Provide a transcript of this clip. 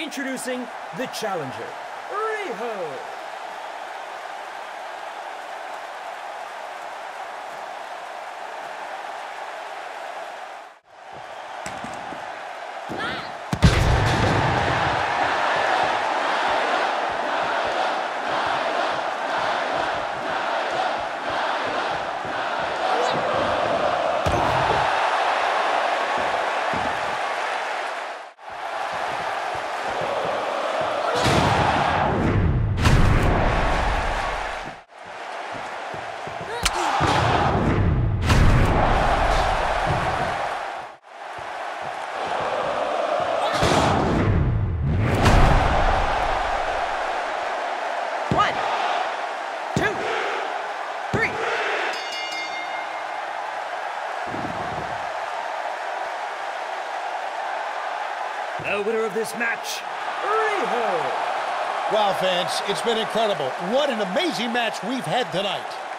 Introducing the challenger, Riho. The winner of this match, Riho. Wow, fans, it's been incredible. What an amazing match we've had tonight.